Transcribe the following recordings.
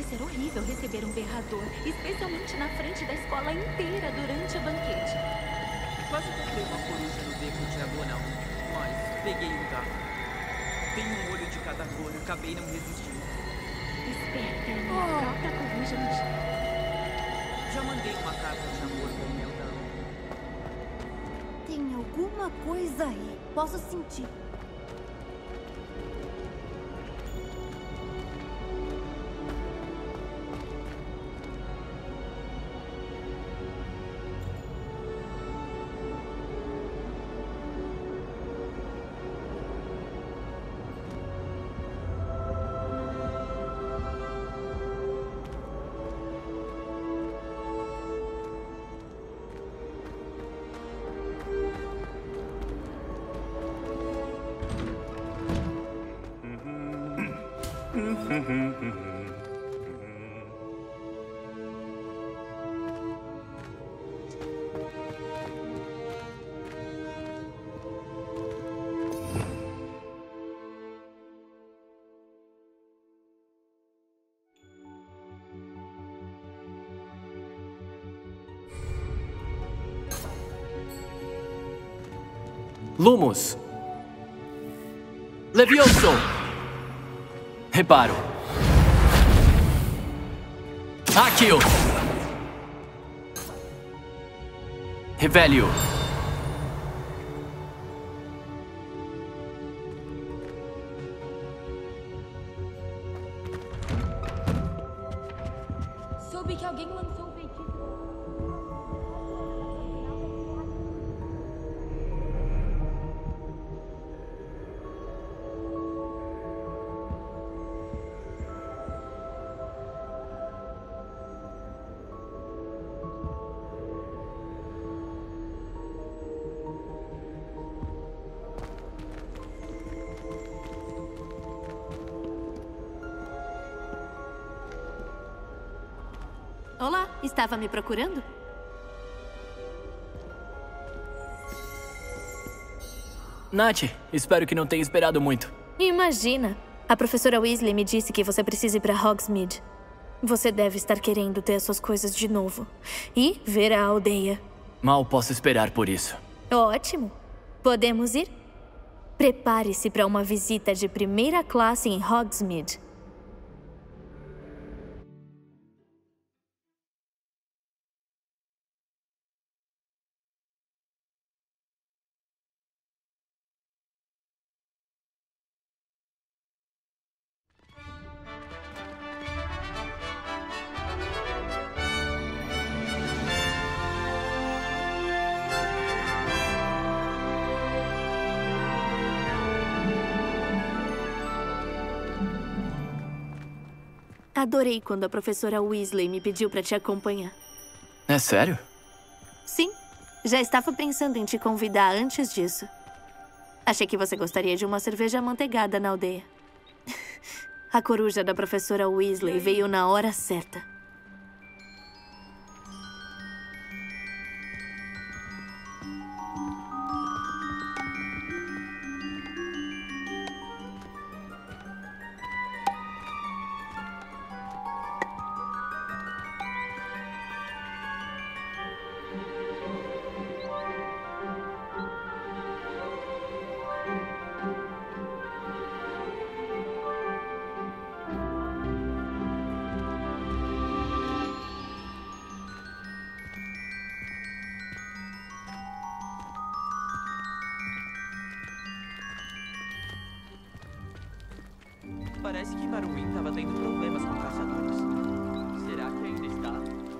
ser horrível receber um berrador, especialmente na frente da escola inteira durante o banquete. Quase comprei uma coruja no beco diagonal, mas peguei um gato. Tem um olho de cada cor, acabei não resistindo. Esperta, é a minha própria coruja no chão. Já mandei uma carta de amor com o meu não. Tem alguma coisa aí. Posso sentir. Lumos. Levioso. Reparo. Accio. Revelio. Soube que alguém lançou um feitiço. Olá, estava me procurando? Nath, espero que não tenha esperado muito. Imagina. A professora Weasley me disse que você precisa ir para Hogsmeade. Você deve estar querendo ter suas coisas de novo. E ver a aldeia. Mal posso esperar por isso. Ótimo. Podemos ir? Prepare-se para uma visita de primeira classe em Hogsmeade. Adorei quando a professora Weasley me pediu para te acompanhar. É sério? Sim, já estava pensando em te convidar antes disso. Achei que você gostaria de uma cerveja amanteigada na aldeia. A coruja da professora Weasley veio na hora certa. Parece que Maruin estava tendo problemas com caçadores. Será que ainda está?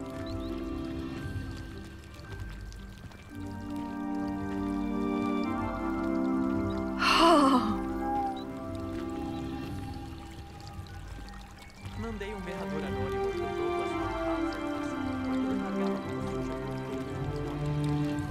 Mandei um berrador anônimo pro Douglas na casa. Pode levar ela como suja por todo.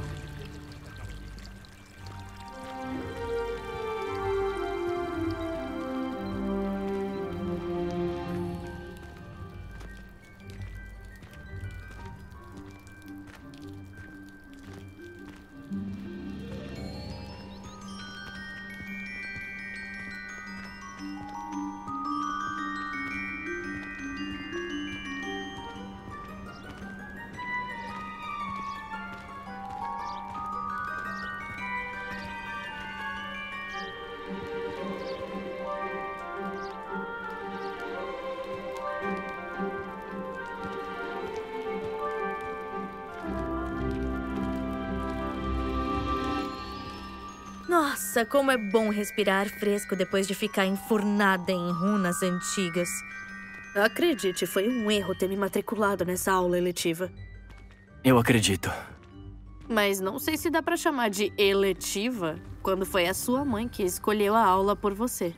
Nossa, como é bom respirar ar fresco depois de ficar enfurnada em runas antigas. Acredite, foi um erro ter me matriculado nessa aula eletiva. Eu acredito. Mas não sei se dá pra chamar de eletiva quando foi a sua mãe que escolheu a aula por você.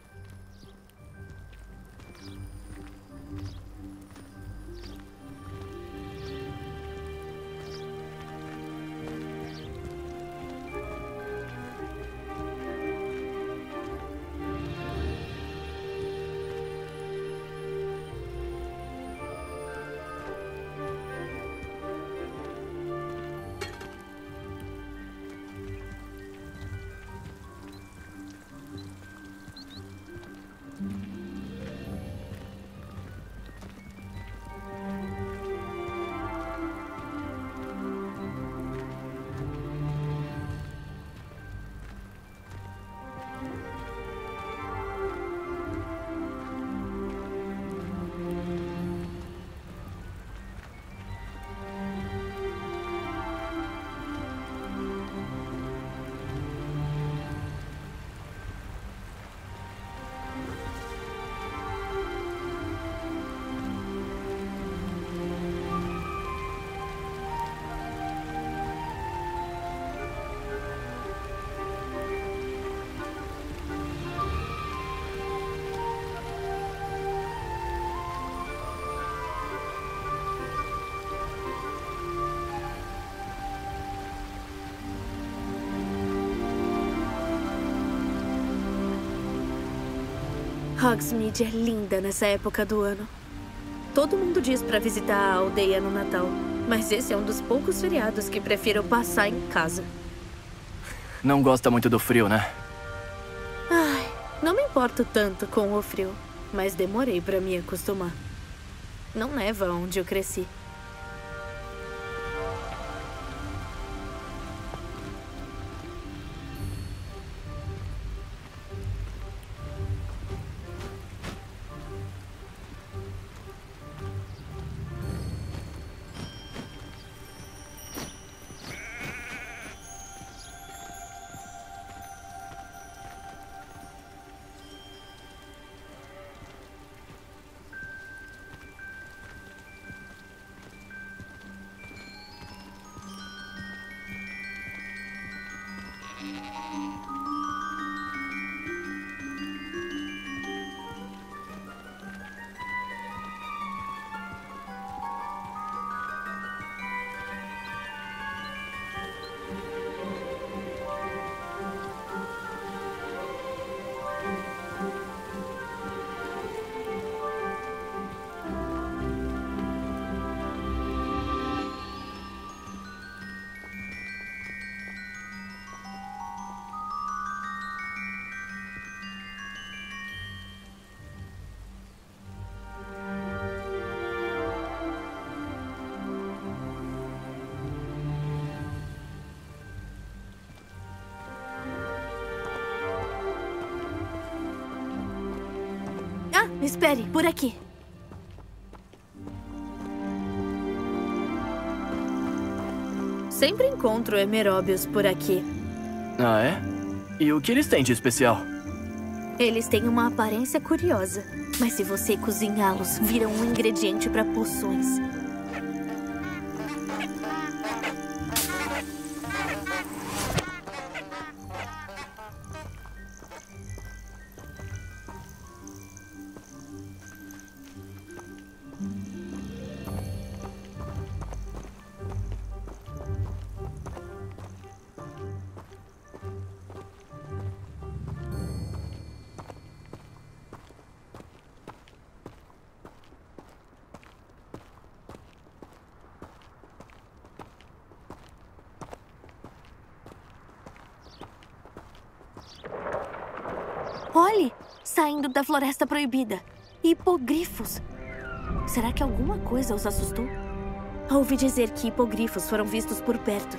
Hogsmeade é linda nessa época do ano. Todo mundo diz pra visitar a aldeia no Natal, mas esse é um dos poucos feriados que prefiro passar em casa. Não gosta muito do frio, né? Ai, não me importo tanto com o frio, mas demorei pra me acostumar. Não neva onde eu cresci. Ah, espere, por aqui. Sempre encontro emeróbios por aqui. Ah, é? E o que eles têm de especial? Eles têm uma aparência curiosa, mas se você cozinhá-los, viram um ingrediente para poções. Olhe, saindo da Floresta Proibida. Hipogrifos. Será que alguma coisa os assustou? Ouvi dizer que hipogrifos foram vistos por perto.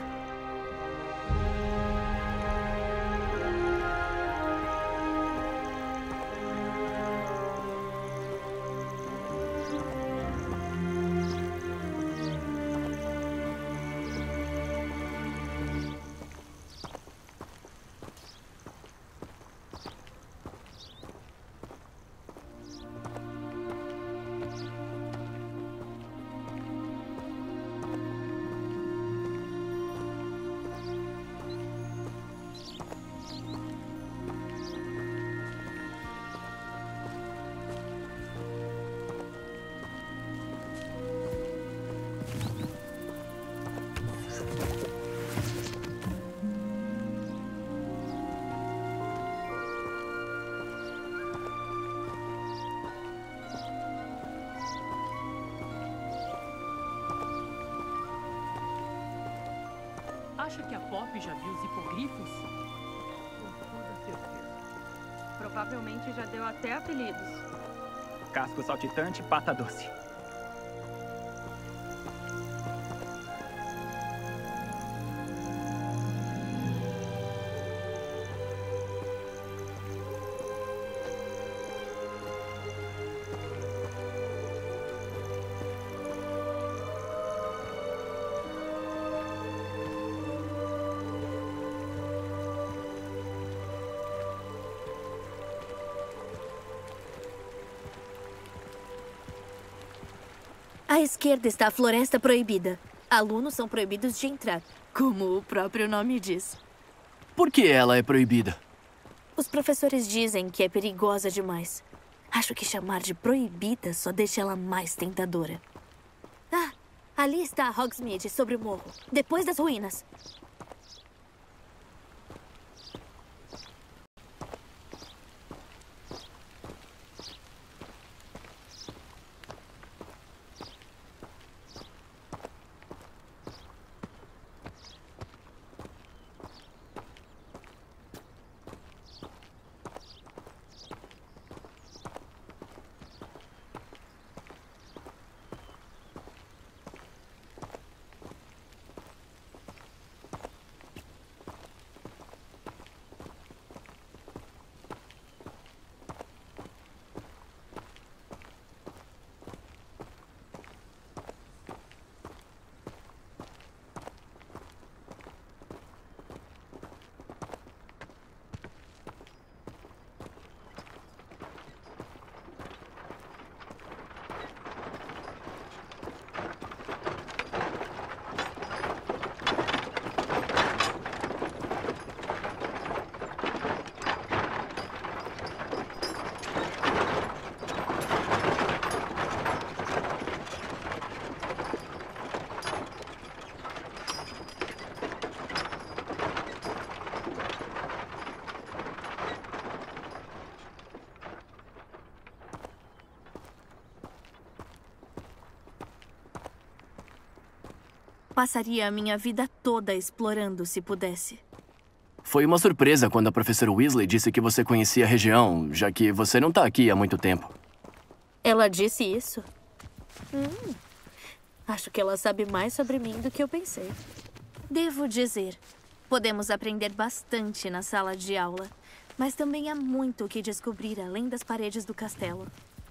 Acha que a Pop já viu os hipogrifos? Com toda certeza. Provavelmente já deu até apelidos. Casco saltitante, pata doce. À esquerda está a Floresta Proibida. Alunos são proibidos de entrar, como o próprio nome diz. Por que ela é proibida? Os professores dizem que é perigosa demais. Acho que chamar de proibida só deixa ela mais tentadora. Ah, ali está Hogsmeade, sobre o morro, depois das ruínas. Passaria a minha vida toda explorando se pudesse. Foi uma surpresa quando a professora Weasley disse que você conhecia a região, já que você não tá aqui há muito tempo. Ela disse isso? Acho que ela sabe mais sobre mim do que eu pensei. Devo dizer, podemos aprender bastante na sala de aula, mas também há muito o que descobrir além das paredes do castelo.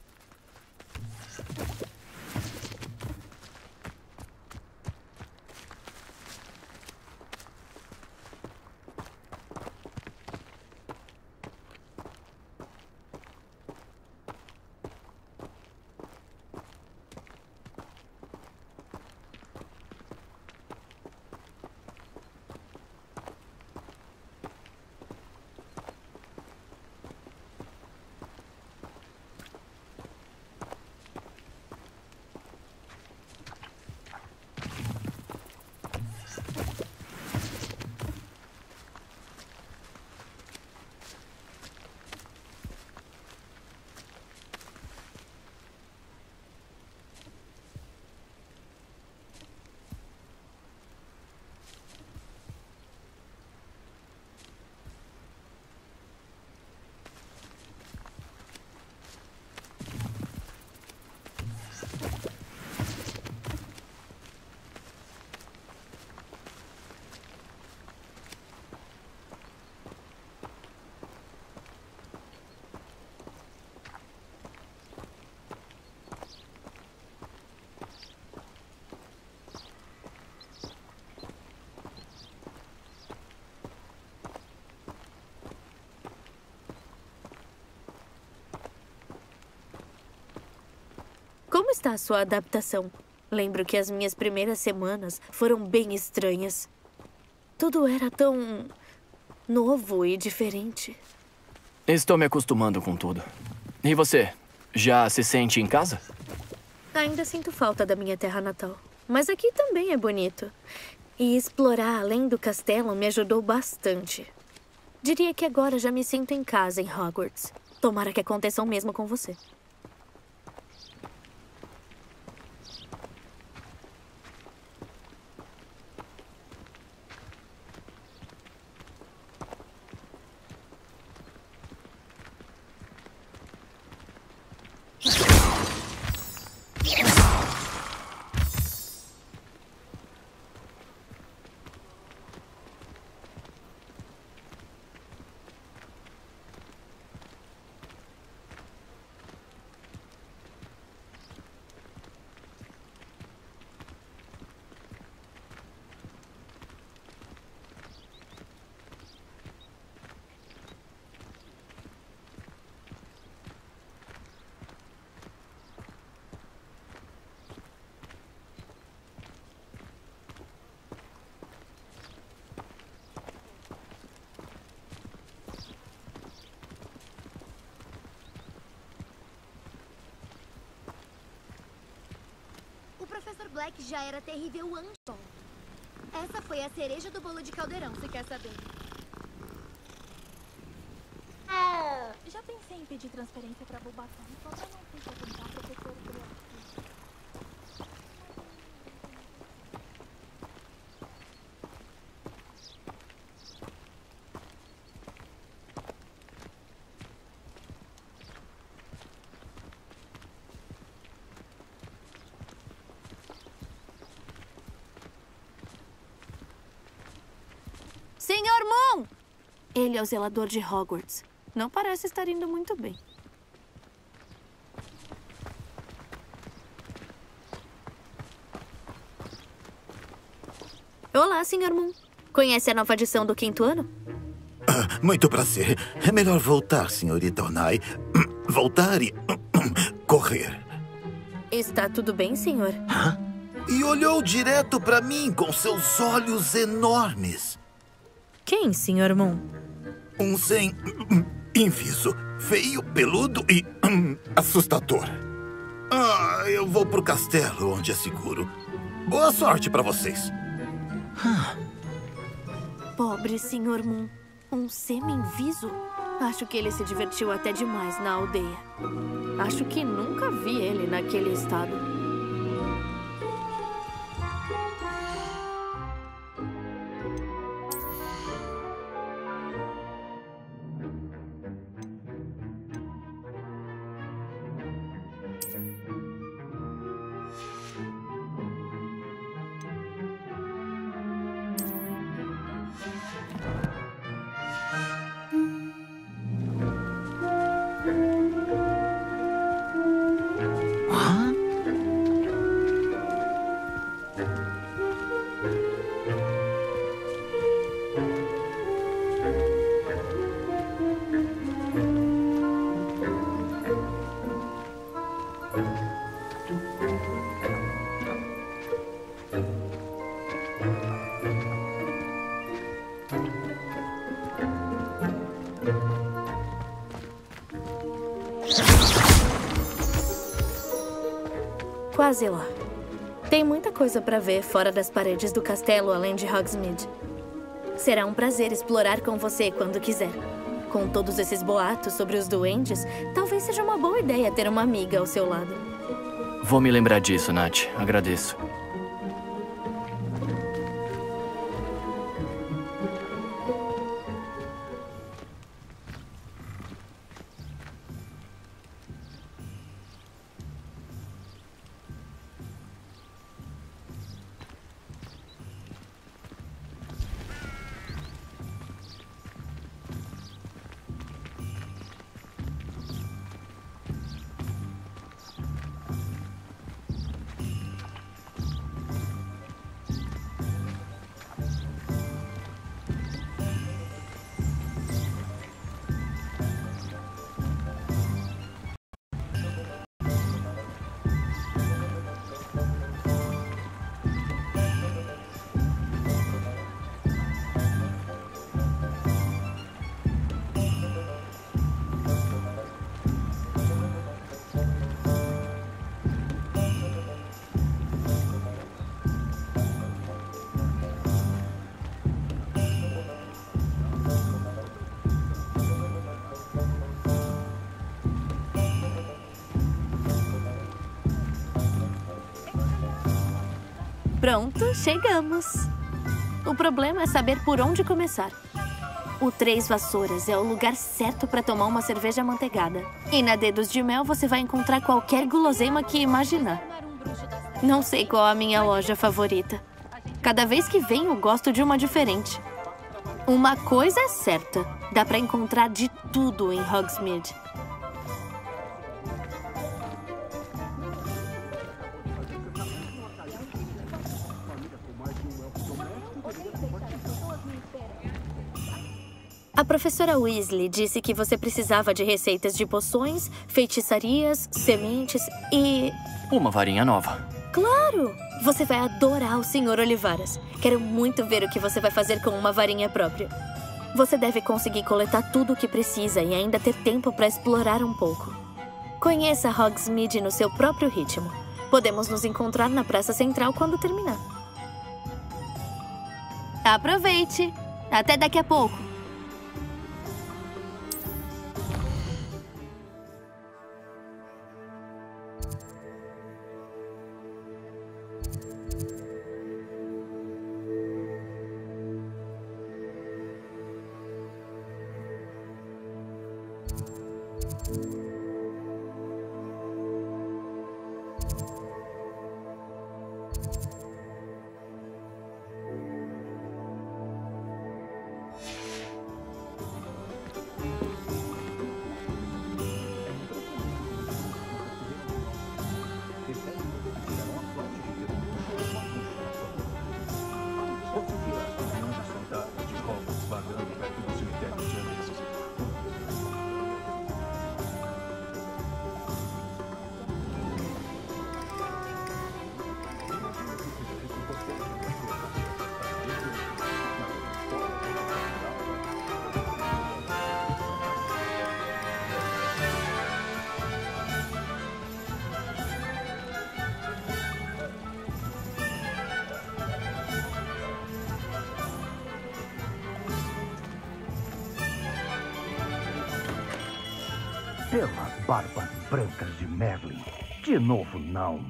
Como está a sua adaptação? Lembro que as minhas primeiras semanas foram bem estranhas. Tudo era tão novo e diferente. Estou me acostumando com tudo. E você? Já se sente em casa? Ainda sinto falta da minha terra natal. Mas aqui também é bonito. E explorar além do castelo me ajudou bastante. Diria que agora já me sinto em casa em Hogwarts. Tomara que aconteça o mesmo com você. Professor Black já era terrível antes. Bom, essa foi a cereja do bolo de caldeirão, se quer saber. Já pensei em pedir transferência pra Bulbasaur, só pra não ter que aguentar o professor Black. Senhor Moon! Ele é o zelador de Hogwarts. Não parece estar indo muito bem. Olá, Senhor Moon. Conhece a nova edição do 5º ano? Muito prazer. É melhor voltar, senhorita Onai. Voltar e correr. Está tudo bem, senhor? E olhou direto para mim com seus olhos enormes. Quem, Senhor Moon? Um sem inviso, feio, peludo e assustador. Eu vou pro castelo, onde é seguro. Boa sorte para vocês. Pobre Senhor Moon. Um semi-inviso? Acho que ele se divertiu até demais na aldeia. Acho que nunca vi ele naquele estado. Quase lá. Tem muita coisa para ver fora das paredes do castelo, além de Hogsmeade. Será um prazer explorar com você quando quiser. Com todos esses boatos sobre os duendes, talvez seja uma boa ideia ter uma amiga ao seu lado. Vou me lembrar disso, Nath. Agradeço. Pronto, chegamos. O problema é saber por onde começar. O Três Vassouras é o lugar certo para tomar uma cerveja amanteigada. E na Dedos de Mel você vai encontrar qualquer guloseima que imaginar. Não sei qual a minha loja favorita. Cada vez que venho, gosto de uma diferente. Uma coisa é certa, dá para encontrar de tudo em Hogsmeade. A professora Weasley disse que você precisava de receitas de poções, feitiçarias, sementes e... Uma varinha nova. Claro! Você vai adorar o Sr. Olivaras. Quero muito ver o que você vai fazer com uma varinha própria. Você deve conseguir coletar tudo o que precisa e ainda ter tempo para explorar um pouco. Conheça Hogsmeade no seu próprio ritmo. Podemos nos encontrar na Praça Central quando terminar. Aproveite! Até daqui a pouco! Pelas barbas brancas de Merlin. De novo, não.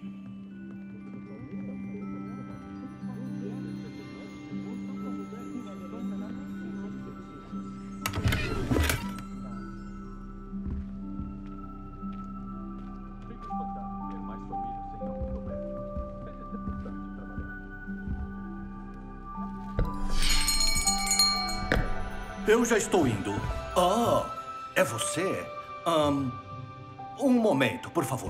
Eu já estou indo. Ah, é você? Um momento, por favor.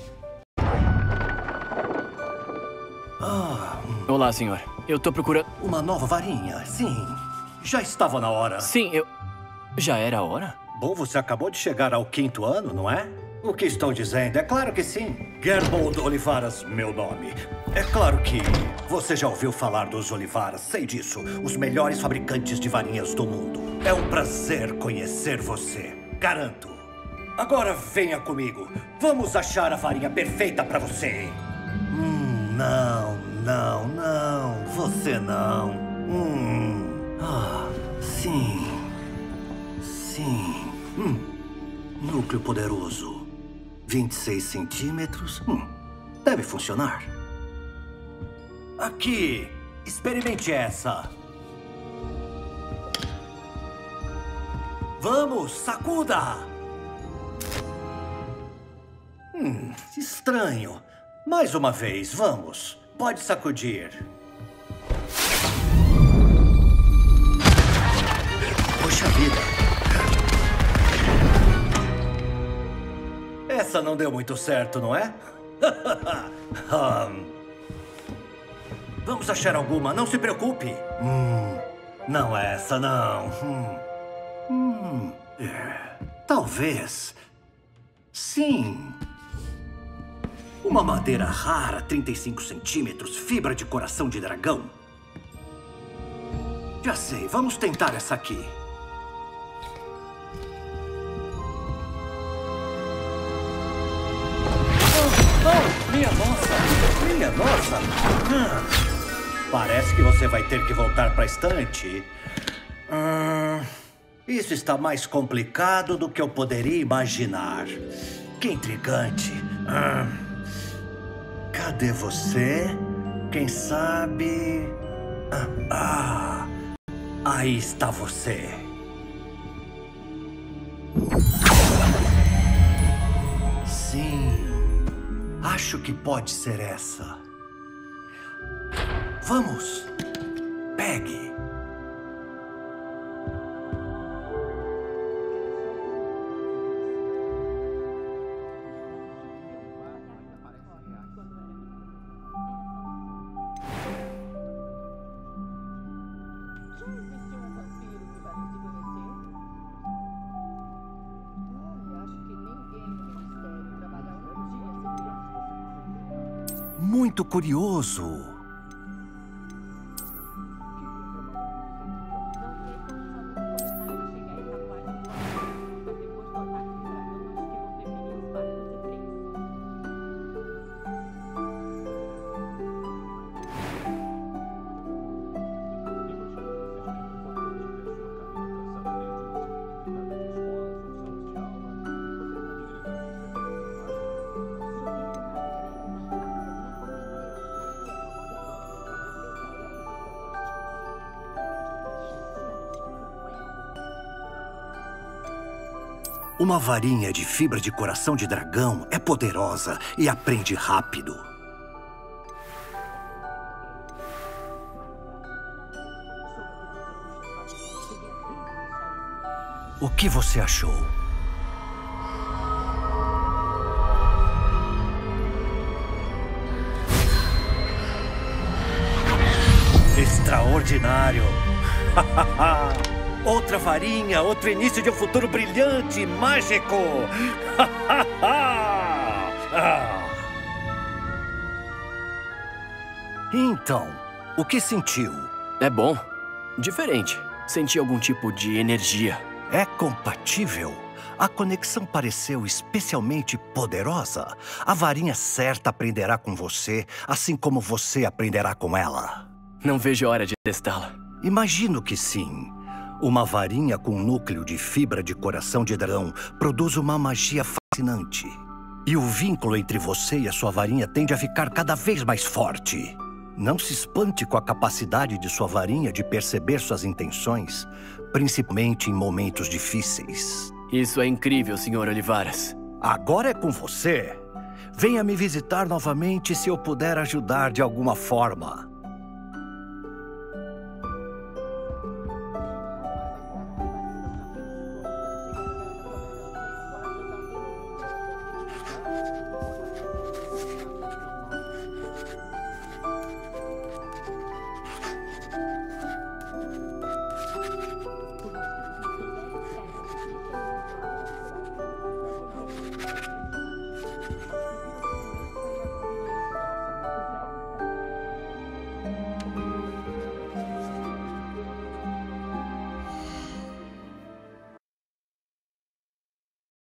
Olá, senhor. Eu tô procurando... Uma nova varinha, sim. Já estava na hora. Sim, Já era a hora? Bom, você acabou de chegar ao 5º ano, não é? O que estou dizendo? É claro que sim. Gerbold Olivaras, meu nome. É claro que você já ouviu falar dos Olivaras, sei disso. Os melhores fabricantes de varinhas do mundo. É um prazer conhecer você, garanto. Agora venha comigo. Vamos achar a varinha perfeita para você. Não. Você não. Sim. Núcleo poderoso. 26 centímetros. Deve funcionar. Aqui. Experimente essa. Vamos, sacuda! Estranho. Mais uma vez, vamos. Pode sacudir. Poxa vida. Essa não deu muito certo, não é? Vamos achar alguma, não se preocupe. Não é essa, não. Talvez. Sim. Uma madeira rara, 35 centímetros, fibra de coração de dragão. Já sei, vamos tentar essa aqui. Minha nossa! Parece que você vai ter que voltar para a estante. Isso está mais complicado do que eu poderia imaginar. Que intrigante. Cadê você? Quem sabe... aí está você. Sim. Acho que pode ser essa. Vamos. Pegue. Muito curioso. Uma varinha de fibra de coração de dragão é poderosa e aprende rápido. O que você achou? Extraordinário! Outra varinha, outro início de um futuro brilhante, mágico! Então, o que sentiu? É bom. Diferente. Senti algum tipo de energia. É compatível? A conexão pareceu especialmente poderosa. A varinha certa aprenderá com você, assim como você aprenderá com ela. Não vejo a hora de testá-la. Imagino que sim. Uma varinha com núcleo de fibra de coração de dragão produz uma magia fascinante. E o vínculo entre você e a sua varinha tende a ficar cada vez mais forte. Não se espante com a capacidade de sua varinha de perceber suas intenções, principalmente em momentos difíceis. Isso é incrível, Sr. Olivaras. Agora é com você. Venha me visitar novamente se eu puder ajudar de alguma forma.